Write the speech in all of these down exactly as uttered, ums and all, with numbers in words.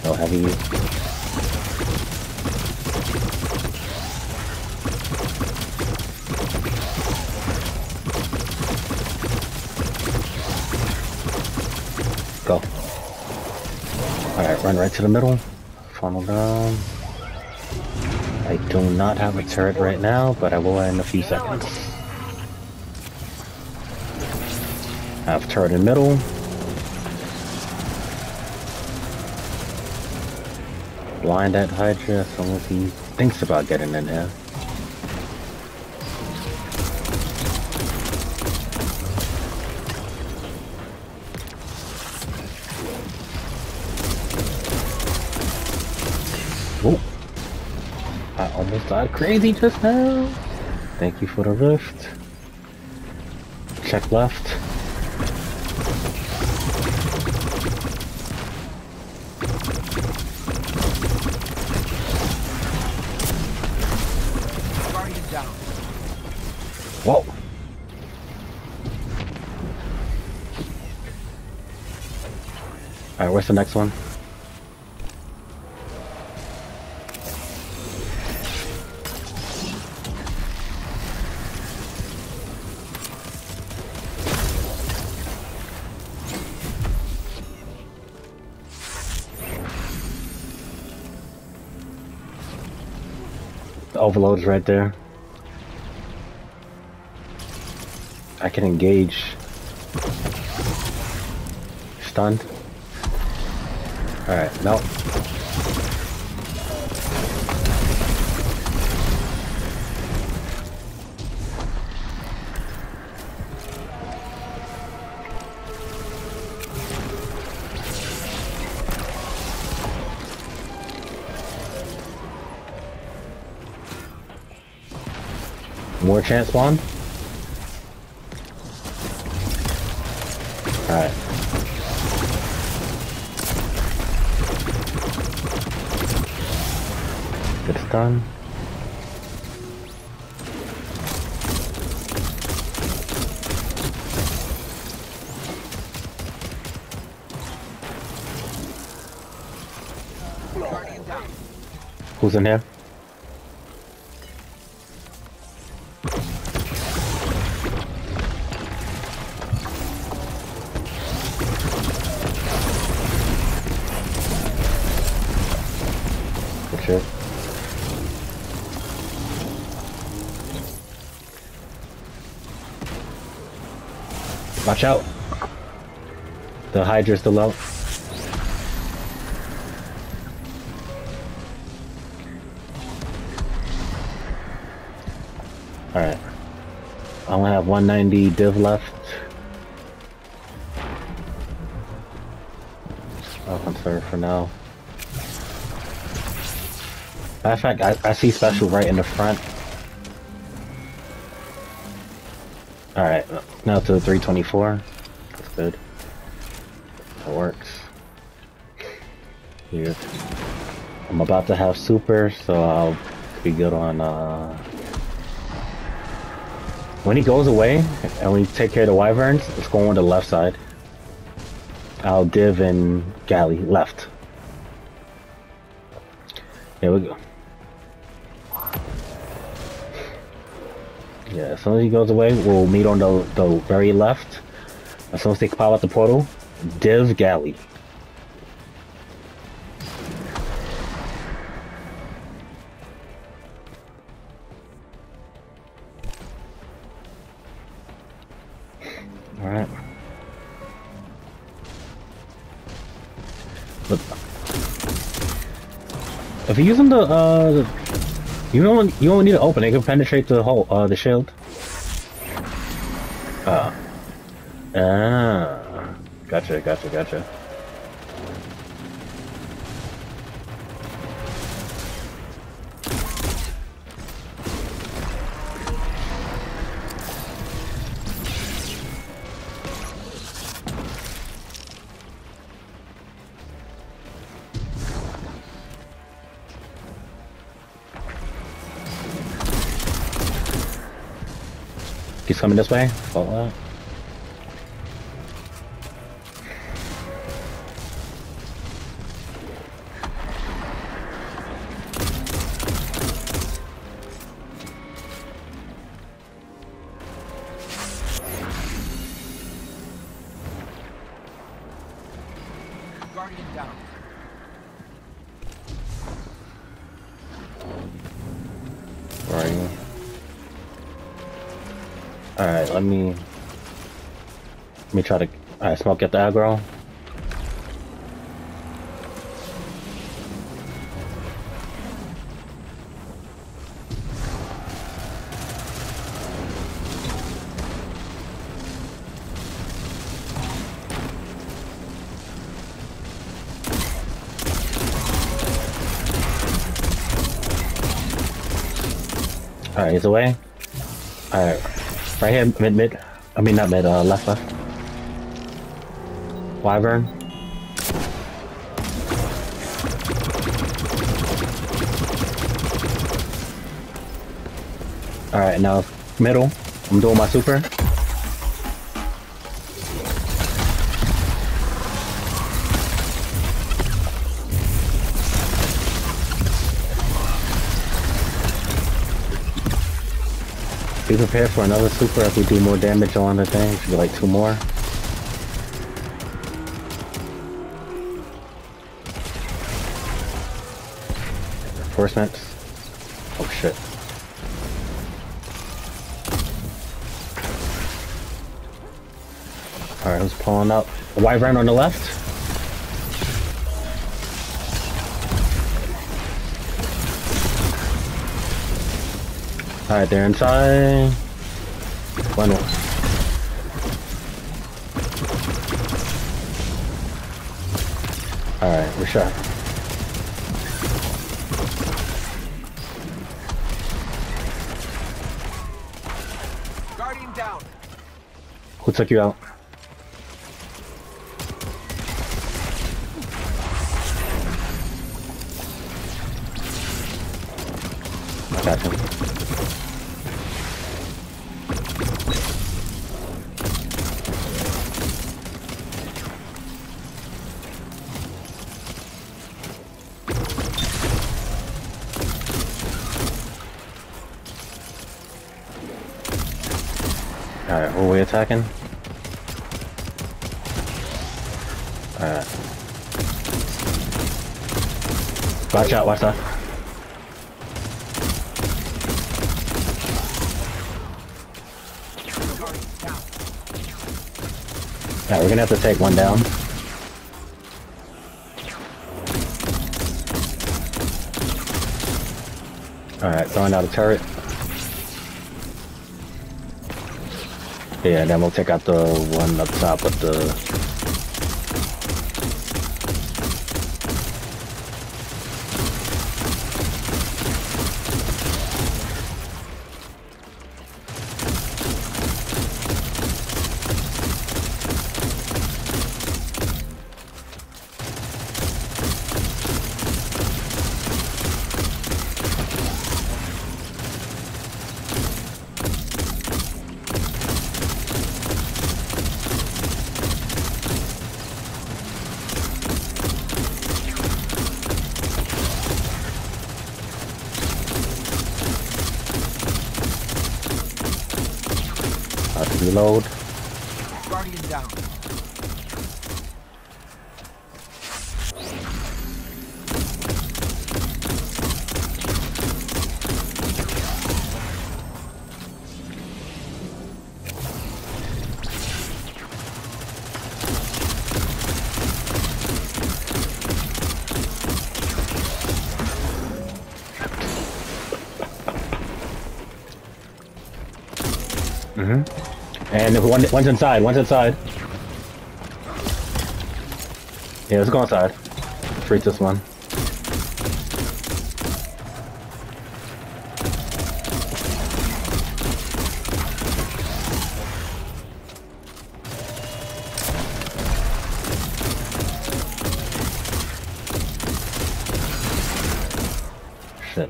No heavy. Go. Alright, run right to the middle. Funnel down. I do not have a turret right now, but I will in a few seconds. Have turret in middle. Blind at Hydra, so if he thinks about getting in there. Oh, I almost died crazy just now. Thank you for the rift. Check left. Whoa! Alright, where's the next one? The overload is right there. I can engage. Stunned. Alright, no. More chance spawn. Alright. Good stun. Who's in here? Shit. Watch out! The Hydra's still out. Alright. I only have one ninety div left. I'll conserve for now. Matter of fact, I, I see special right in the front. Alright, now to the three twenty-four. That's good. That works. Here. I'm about to have super, so I'll be good on, uh... when he goes away, and we take care of the Wyverns, let's go on the left side. I'll div and galley, left. Here we go. Yeah, as soon as he goes away, we'll meet on the, the very left. As soon as they pop out the portal, div galley. Alright. Look. If you're using the, uh, the You don't. You only need to open. It can penetrate the hole. Uh, the shield. Uh. Ah. Gotcha. Gotcha. Gotcha. He's coming this way. Follow that. Guardian down. Where are you? Alright, let me... Let me try to... Alright, smoke, get the aggro. Alright, he's away. Alright, right here, mid, mid. I mean, not mid, uh, left, left. Wyvern. Alright, now middle. I'm doing my super. Be prepared for another super if we do more damage on the thing. Should be like two more. Reinforcements. Oh shit. Alright, who's pulling up? A Wyvern on the left. Alright, they're inside. One more. Alright, we're shot. Guardian down. Who took you out? I got him. Alright, who are we attacking? Alright. Watch out, watch out. Alright, we're gonna have to take one down. Alright, throwing out a turret. Yeah, then we'll take out the one up top with the... Reload. Guardian down. Mm-hmm. And one, one's inside, one's inside. Yeah, let's go inside. Treat this one. Shit.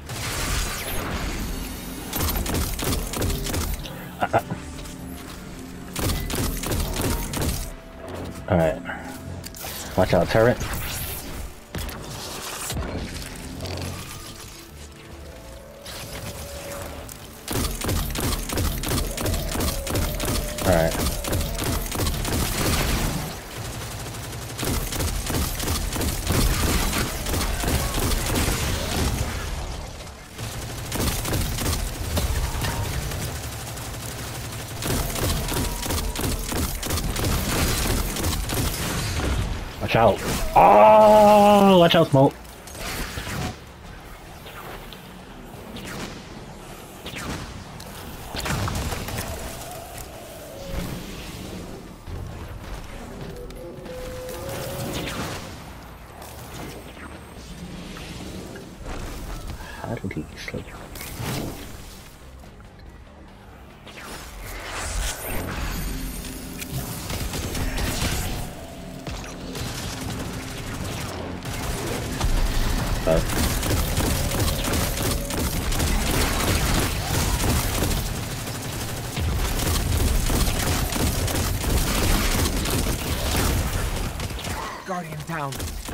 Uh, uh. Alright. Watch out, turret. Alright. Watch out. Oh, watch out, smoke. How did he slip? But Guardian down.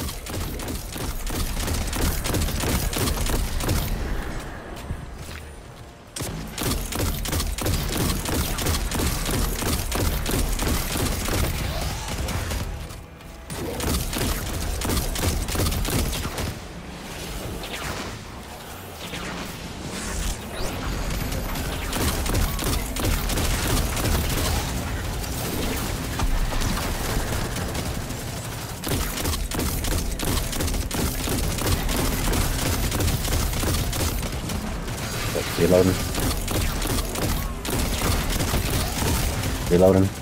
Reloading. Reloading.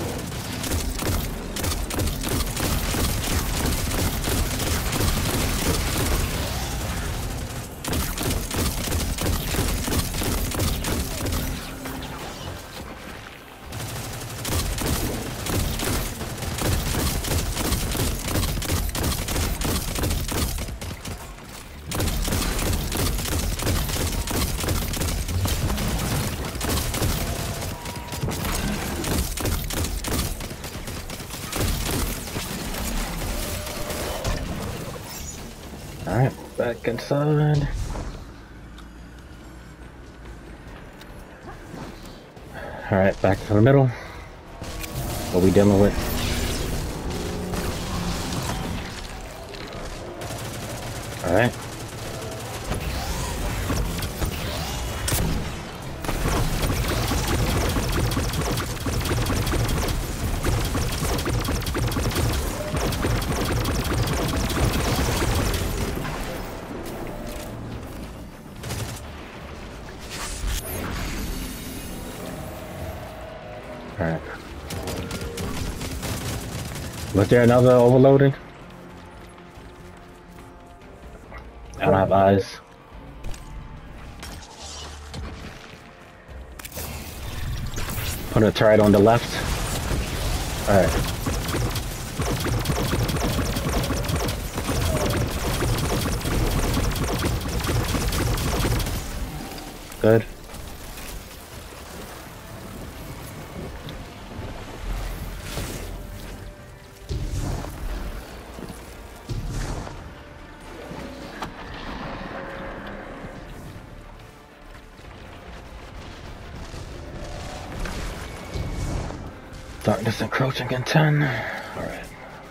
Alright, back inside. Alright, back to the middle. What we dealing with? Alright. Alright. Was there another overloading? I don't have eyes. Put a turret on the left. Alright. Good. Darkness encroaching in ten. Alright.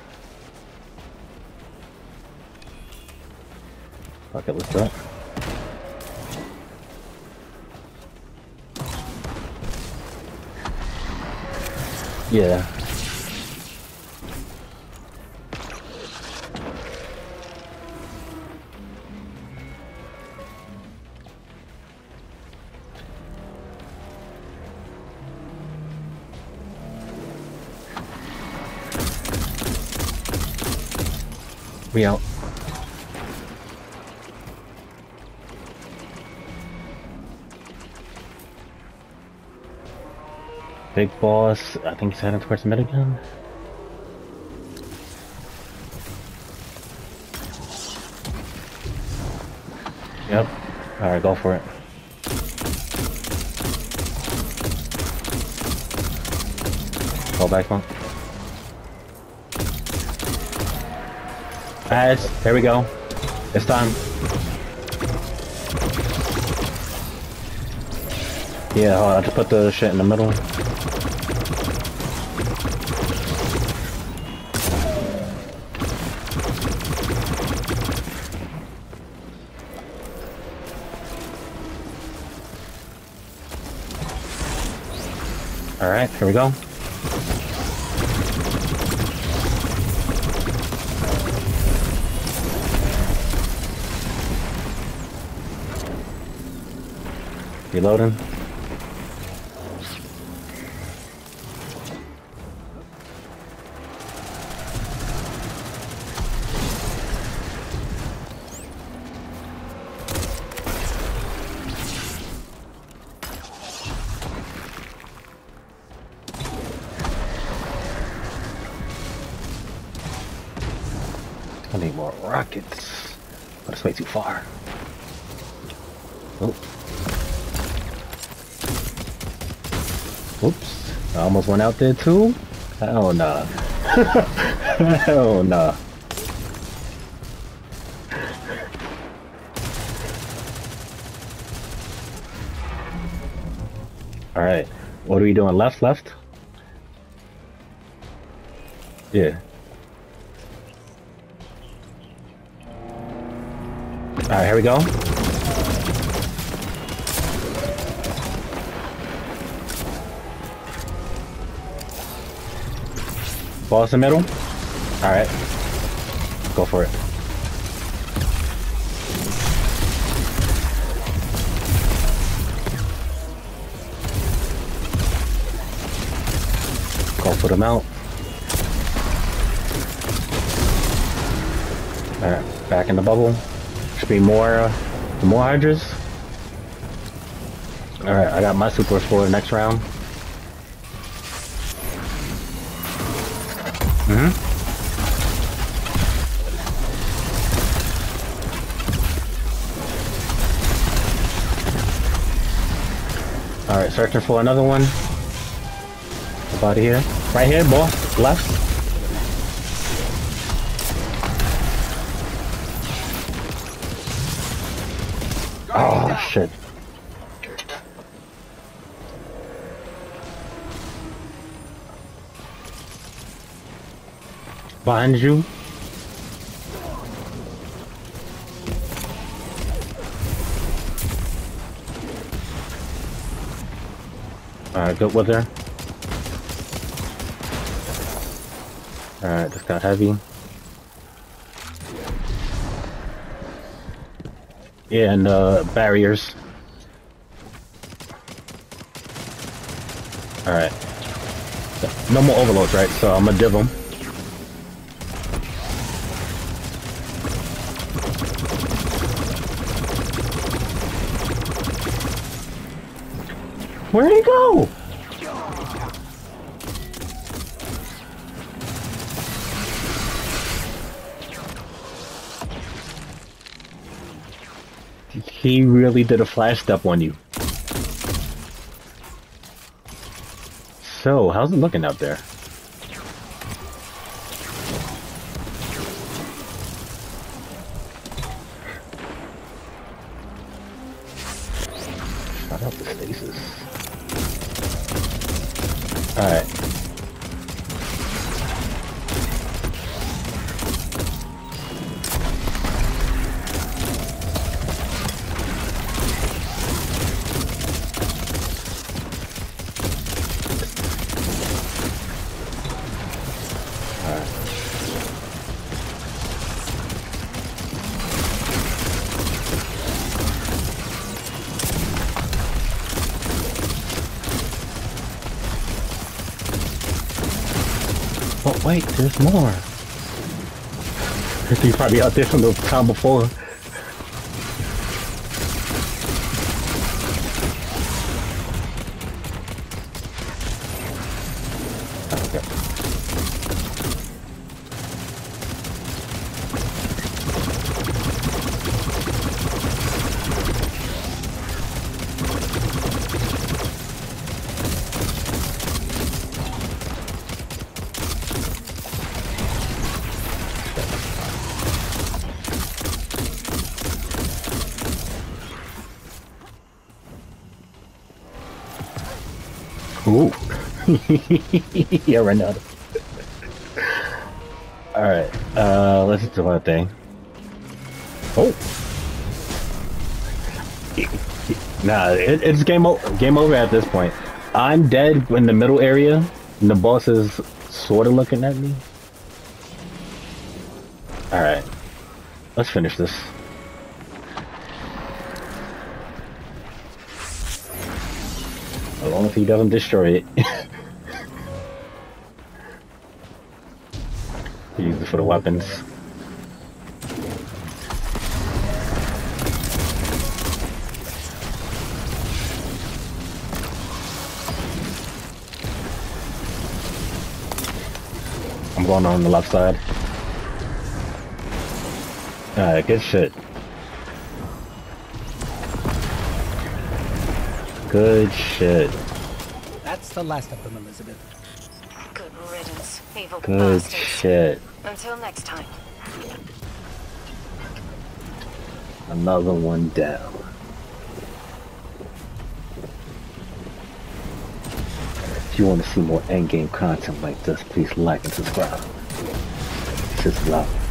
Fuck it, let's do it. Yeah. We out. Big boss, I think he's heading towards mid again. Yep. Alright, go for it. Go back one. Adds, here we go. It's time. Yeah, hold on, I just put the shit in the middle. Alright, here we go. Reloading. I need more rockets, but it's way too far. Oh. Oops. I almost went out there too? Hell nah. Hell nah. Alright. What are we doing? Left, left? Yeah. Alright, here we go. Balls in the middle. Alright. Go for it. Go put them out. Alright, back in the bubble. Should be more, uh, more hydras. Alright, I got my supers for the next round. Mm-hmm. Alright, searching for another one. About here. Right here, boss. Left. Oh, shit. Behind you. Alright, good with her. Alright, just got heavy. Yeah, and uh, barriers. Alright. No more overloads, right? So I'm gonna div them. Where'd he go? He really did a flash step on you. So, how's it looking out there? Shut up the stasis. Alright. Oh wait, there's more. He's probably out there from the time before. Okay. Ooh. Yeah, right now. Alright, uh, let's do our thing. Oh! Nah, it, it's game, o game over at this point. I'm dead in the middle area, and the boss is sort of looking at me. Alright, let's finish this. As long as he doesn't destroy it. He uses it for the weapons. I'm going on the left side. Alright, good shit. Good shit. That's the last of them, Elizabeth. Good riddance, evil Good bastards. shit. Until next time. Another one down. If you want to see more endgame content like this, please like and subscribe. It's just love.